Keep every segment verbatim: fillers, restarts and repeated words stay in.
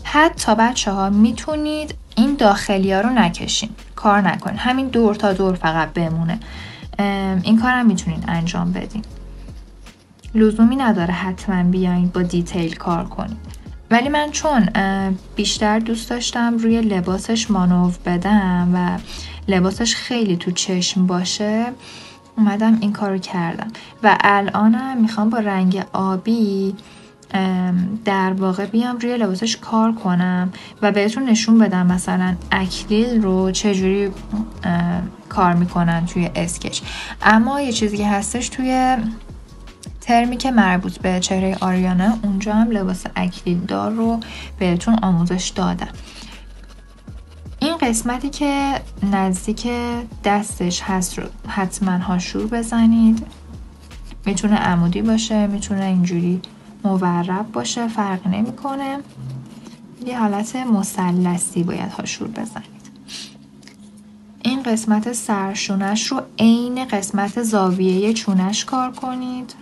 حتی بچه ها میتونید این داخلی ها رو نکشین، کار نکنین، همین دور تا دور فقط بمونه. این کارم میتونین انجام بدین، لزومی نداره حتما بیاین با دیتیل کار کنین. ولی من چون بیشتر دوست داشتم روی لباسش مانور بدم و لباسش خیلی تو چشم باشه، اومدم این کارو کردم و الانم میخوام با رنگ آبی در واقع بیام روی لباسش کار کنم و بهتون نشون بدم مثلا اکریل رو چجوری کار میکنن توی اسکچ. اما یه چیزی که هستش توی ترمی که مربوط به چهره آریانا، اونجا هم لباس اکریل دار رو بهتون آموزش دادم. این قسمتی که نزدیک دستش هست رو حتما هاشور بزنید. میتونه عمودی باشه، میتونه اینجوری مورب باشه، فرق نمیکنه. یه حالت مثلثی باید هاشور بزنید. این قسمت سرشونش رو عین قسمت زاویه چونش کار کنید.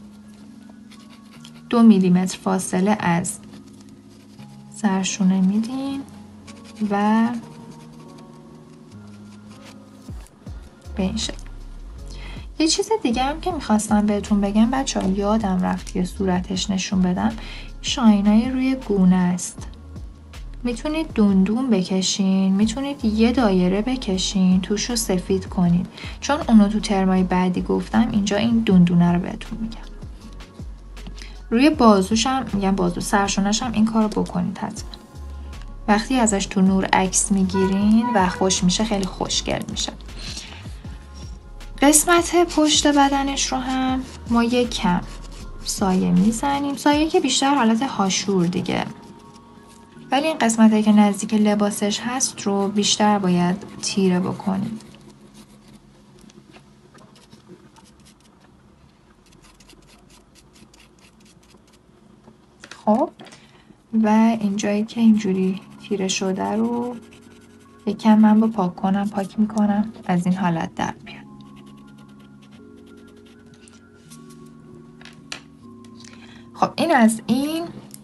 دو میلیمتر فاصله از سرشونه میدین و به این شکل. یه چیز دیگه هم که میخواستم بهتون بگم بچه ها، یادم رفت که صورتش نشون بدم، شاینای روی گونه است. میتونید دوندون بکشین، میتونید یه دایره بکشین توش رو سفید کنید، چون اونو تو ترمای بعدی گفتم. اینجا این دوندونه رو بهتون میگم. روی بازوشم، میگم بازو سرشونش هم این کار رو بکنید حتما. وقتی ازش تو نور عکس میگیرین و خوش میشه، خیلی خوشگل میشه. قسمت پشت بدنش رو هم ما یک کم سایه میزنیم، سایه که بیشتر حالت هاشور دیگه، ولی این قسمتی که نزدیک لباسش هست رو بیشتر باید تیره بکنیم. خب و اینجایی که اینجوری تیره شده رو یکم من با پاک کنم پاک میکنم، از این حالت در بیاد. خب این از این.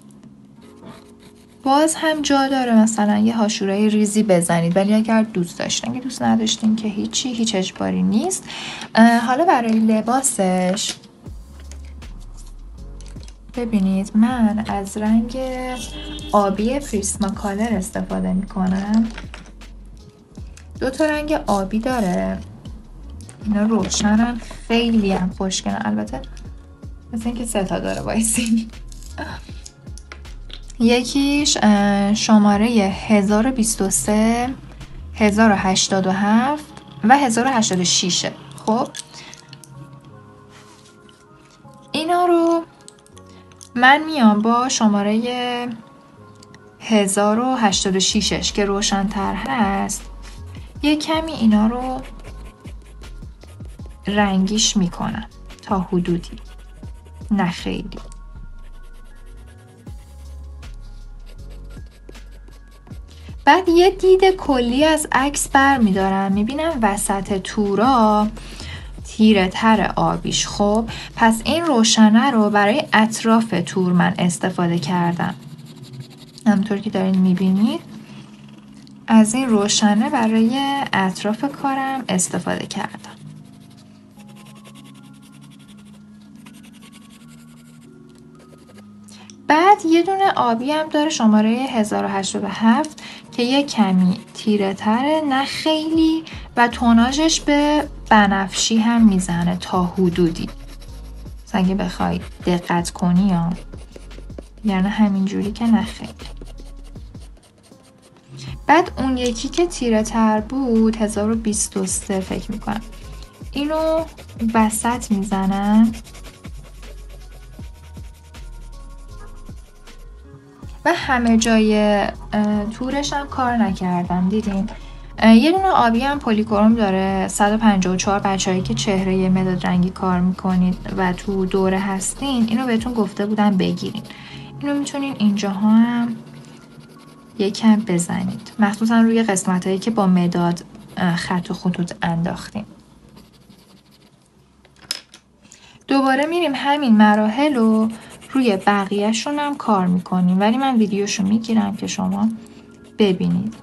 باز هم جا داره مثلا یه هاشورای ریزی بزنید، ولی اگر دوست داشتین، اگه دوست نداشتین که هیچی، هیچ اجباری نیست. حالا برای لباسش ببینید من از رنگ آبی فریسما کالر استفاده میکنم. دو تا رنگ آبی داره، اینا روشنن، خیلی هم خوشگلن. البته مثل اینکه سه تا داره وایسی. یکیش شماره هزار و بیست و سه، هزار و هشتاد و هفت و هزار و هشتاد و شش. خب اینا رو من میام با شماره هزار و هشتاد و شش که روشن‌تر هست یه کمی اینا رو رنگیش میکنم تا حدودی، نه خیلی. بعد یه دید کلی از عکس بر میدارم، میبینم وسط تورا تیره تر آبیش. خب پس این روشنه رو برای اطراف تور من استفاده کردم. همونطور که دارین میبینید از این روشنه برای اطراف کارم استفاده کردم. بعد یه دونه آبی هم داره شماره هزار و هشتاد و هفت که یه کمی تیره تره، نه خیلی، و توناژش به بنفشی هم میزنه تا حدودی. اگه بخوای دقت کنی یا یعنی همینجوری که نه خیلی. بعد اون یکی که تیره تر بود هزار و بیست و سه فکر میکنم، اینو وسط میزنم و همه جای تورش هم کار نکردم. دیدین یه دونه آبی هم پلیکروم داره صد و پنجاه و چهار. بچه‌هایی که چهره مداد رنگی کار میکنید و تو دوره هستین اینو بهتون گفته بودم بگیرین. اینو میتونین اینجاها هم یکم بزنید، مخصوصا روی قسمت هایی که با مداد خط و خطوط انداختیم. دوباره میریم همین مراحل رو روی بقیهشون هم کار میکنیم، ولی من ویدیوشو میگیرم که شما ببینید.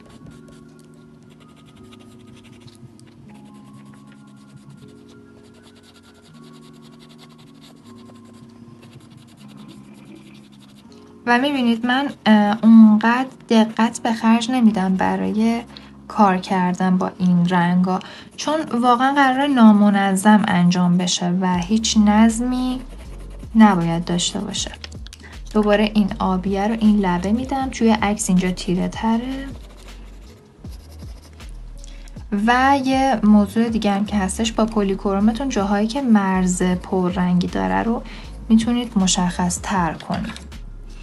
و میبینید من اونقدر دقت به خرج نمیدم برای کار کردن با این رنگا، چون واقعا قرار نامنظم انجام بشه و هیچ نظمی نباید داشته باشه. دوباره این آبیه رو این لبه میدم، توی عکس اینجا تیره تره. و یه موضوع دیگه هم که هستش، با پلیکرومتون جاهایی که مرز پررنگی داره رو میتونید مشخص تر کنید.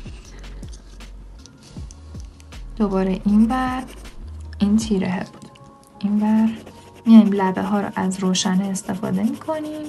دوباره این بر این تیره بود، این بر میایم لبه ها رو از روشن استفاده میکنیم.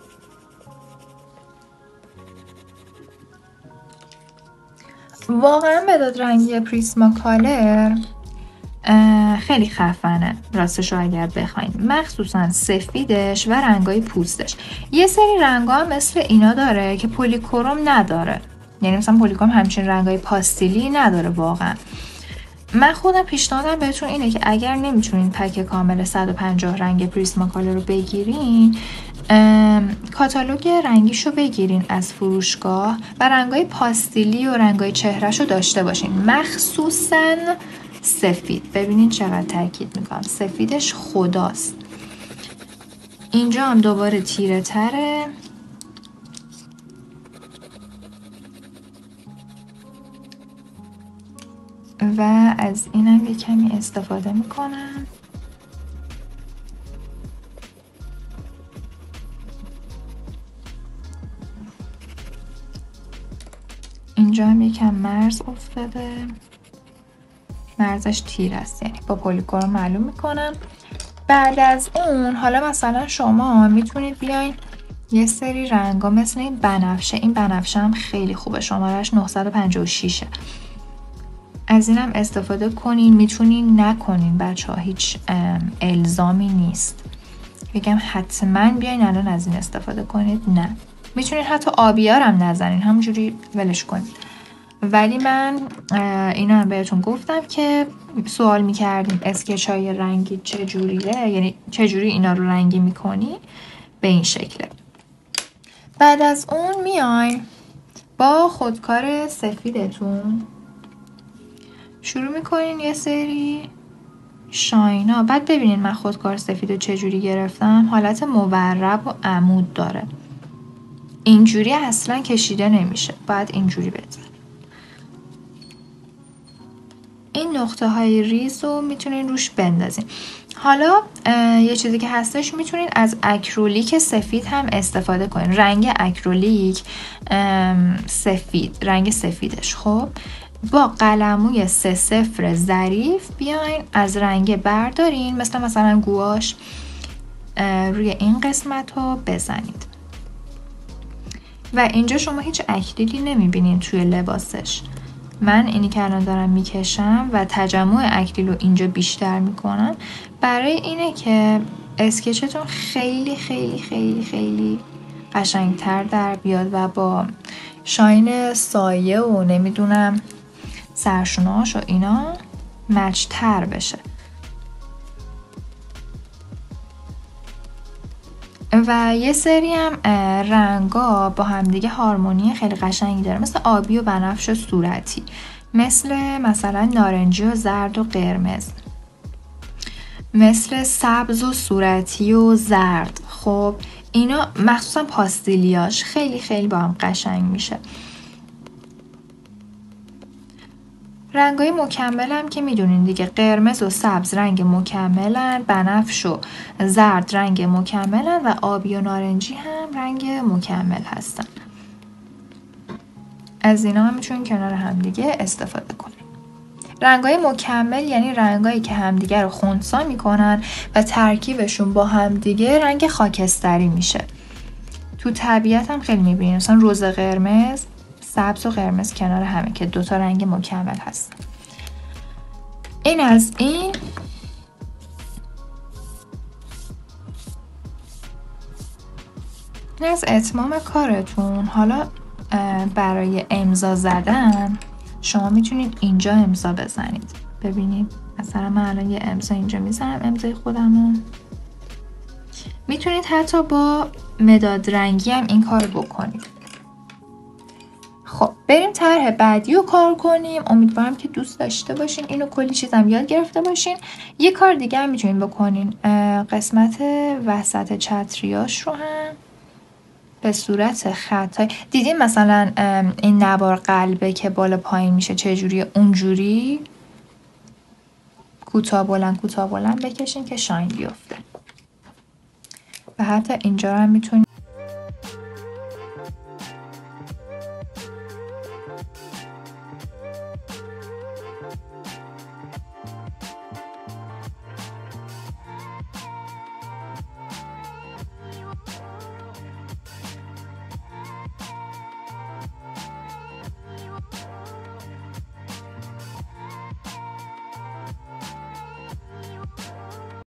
واقعا مداد رنگی پریسما کالر خیلی خفنه راستش رو اگر بخواین، مخصوصا سفیدش و رنگای پوستش. یه سری رنگا هم مثل اینا داره که پلیکروم نداره، یعنی مثلا پلیکروم همچین رنگای پاستیلی نداره. واقعا من خودم پیشنهادم بهتون اینه که اگر نمیتونین پک کامل صد و پنجاه رنگ پریسما کالر رو بگیرین، کاتالوگ رنگیشو بگیرین از فروشگاه و رنگای پاستیلی و رنگای چهرهشو داشته باشین، مخصوصا سفید. ببینین چقدر تاکید میکنم، سفیدش خداست. اینجا هم دوباره تیره تره و از اینم یه کمی استفاده میکنم. اینجا هم یکم مرز افتاده، مرزش تیر است، یعنی با پلیکروم معلوم میکنم. بعد از اون حالا مثلا شما میتونید بیاین یه سری رنگا مثل این بنفشه، این بنفشه هم خیلی خوبه، شمارش نهصد و پنجاه و شش، از اینم استفاده کنین. میتونین نکنین بچه ها، هیچ الزامی نیست بگم حتما بیاین الان از این استفاده کنید، نه. میتونین حتی آبیار هم نزنین، همونجوری ولش کنید. ولی من اینا هم بهتون گفتم که سوال میکردیم اسکچ های رنگی چجوریه، یعنی چجوری اینا رو رنگی میکنی، به این شکله. بعد از اون میایم با خودکار سفیدتون شروع میکنین یه سری شاینا. بعد ببینین من خودکار سفید رو چجوری گرفتم، حالت مورب و عمود داره، اینجوری اصلا کشیده نمیشه، باید اینجوری بزن. این نقطه های ریز رو میتونین روش بندازین. حالا یه چیزی که هستش، میتونین از اکریلیک سفید هم استفاده کنین، رنگ اکریلیک سفید، رنگ سفیدش. خب با قلموی سه صفر ظریف بیاین از رنگ بردارین، مثل مثلا گواش، روی این قسمت رو بزنید. و اینجا شما هیچ اکریلی نمیبینین توی لباسش. من اینی که الان دارم میکشم و تجمع اکریل رو اینجا بیشتر میکنم برای اینه که اسکچتون خیلی خیلی خیلی خیلی قشنگتر در بیاد و با شاین سایه و نمیدونم سرشونهاش و اینا مچ تر بشه. و یه سری هم رنگا با همدیگه هارمونی خیلی قشنگی داره، مثل آبی و بنفش و صورتی، مثل مثلا نارنجی و زرد و قرمز، مثل سبز و صورتی و زرد. خب اینا مخصوصا پاستیلیاش خیلی خیلی با هم قشنگ میشه. رنگای مکمل هم که میدونین دیگه، قرمز و سبز رنگ مکملن، بنفش و زرد رنگ مکملن و آبی و نارنجی هم رنگ مکمل هستن. از اینا هم میتونین کنار هم دیگه استفاده کنین. رنگای مکمل یعنی رنگایی که همدیگه رو خنثی میکنن و ترکیبشون با همدیگه رنگ خاکستری میشه. تو طبیعت هم خیلی میبینین، مثلا رز قرمز، سبز و قرمز کنار همه که دوتا رنگ مکمل هست. این از این. این از اتمام کارتون. حالا برای امضا زدن شما میتونید اینجا امضا بزنید. ببینید مثلا من الان یه امضا اینجا میزنم، امضای خودمو. میتونید حتی با مداد رنگی هم این کار بکنید. خب بریم طرح بعدی رو کار کنیم. امیدوارم که دوست داشته باشین، اینو کلی چیزم یاد گرفته باشین. یه کار دیگه هم میتونین بکنین، قسمت وسط چتریاش رو هم به صورت خط. دیدین مثلا این نوار قلبه که بالا پایین میشه چجوریه؟ اونجوری کوتاه بلند کوتاه بلند بکشین که شاین بیفته. و حتی اینجا هم میتونین